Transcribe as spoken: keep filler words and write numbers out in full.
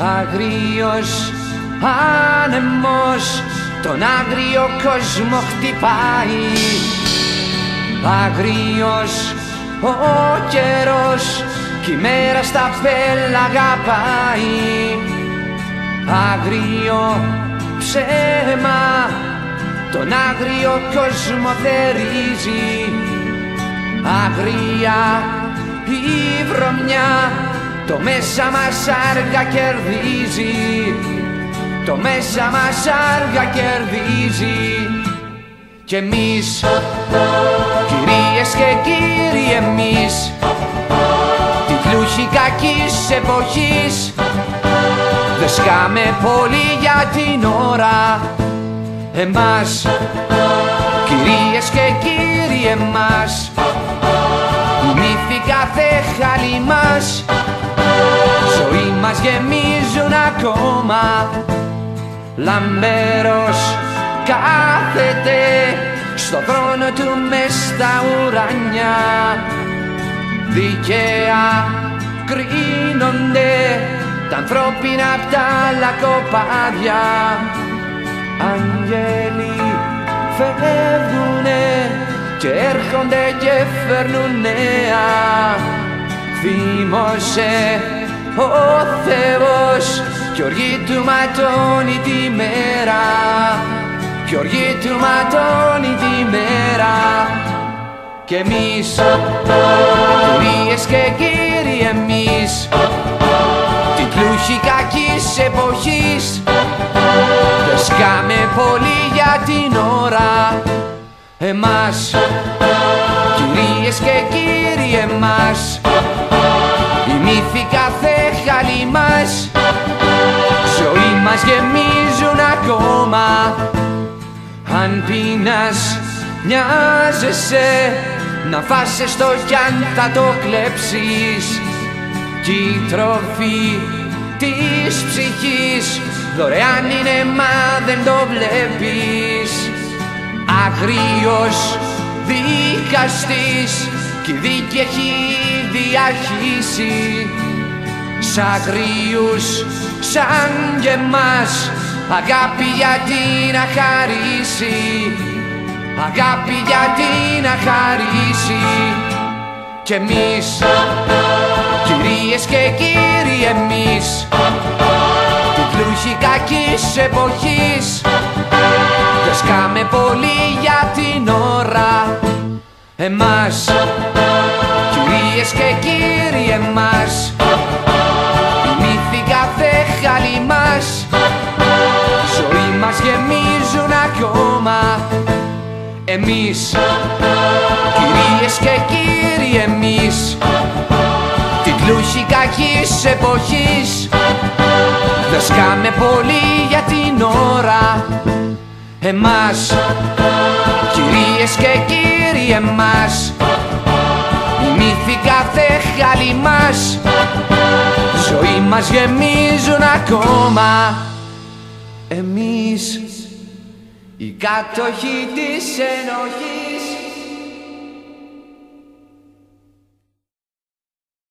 Αγρίος άνεμος τον άγριο κόσμο χτυπάει. Αγρίος ο καιρός κι η μέρα στα πέλαγα πάει. Αγρίο ψέμα τον άγριο κόσμο θερίζει. Αγρία η βρωμιά το μέσα μας άργα κερδίζει. Το μέσα μας άργα κερδίζει. Κι εμείς, κυρίες και κύριοι εμείς, τη πλούχη κακής εποχής, δε σκάμε πολύ για την ώρα. Εμάς, κυρίες και κύριοι εμάς, οι μύθοι κάθε χαλί μας, ζωή μας γεμίζουν ακόμα. Λαμπέρος κάθεται στο θρόνο του μες στα ουρανιά. Δικαία κρίνονται τα ανθρώπινα απ' τα λακοπάδια. Αγγέλοι φεύγουνε και έρχονται και φέρνουν νέα. Θύμωσε ο Θεός κι οργή του ματώνει τη μέρα. Κι οργή του ματώνει τη μέρα. Κι εμείς, κυρίες και κύριοι εμείς, την πλούχη κακής εποχής, δε σκάμε πολύ για την ώρα. Εμάς, κυρίες και κύριοι εμάς, οι μύθοι κάθε χαλί μας, ζωή μας γεμίζουν ακόμα. Αν πείνας νοιάζεσαι να φάσαι στο κι αν θα το κλέψεις, κι η τροφή της ψυχής δωρεάν είναι μα δεν το βλέπεις. Αγρίος δικαστής κι η δίκη έχει διαρχίσει. Σ' αγρίους σαν και εμάς αγάπη γιατί να χαρίσει. Αγάπη γιατί να χαρίσει. Κι εμείς, κυρίες και κύριοι εμείς, την πλούχη κακής εποχής, δε σκάμε πολύ για την ώρα. Εμάς, κυρίες και κύριοι εμάς, οι μύθοι κάθε χαλί μας, ζωή μας γεμίζουν ακόμα. Εμείς, κυρίες και κύριοι εμείς, την πλούχη κακής εποχής, δε σκάμε πολύ για την ώρα. Εμάς, κυρίες και κύριοι εμάς, οι μύθοι κάθε χαλί μας, ζωή μας γεμίζουν ακόμα. Εμείς, οι κάτοχοι της ενοχής.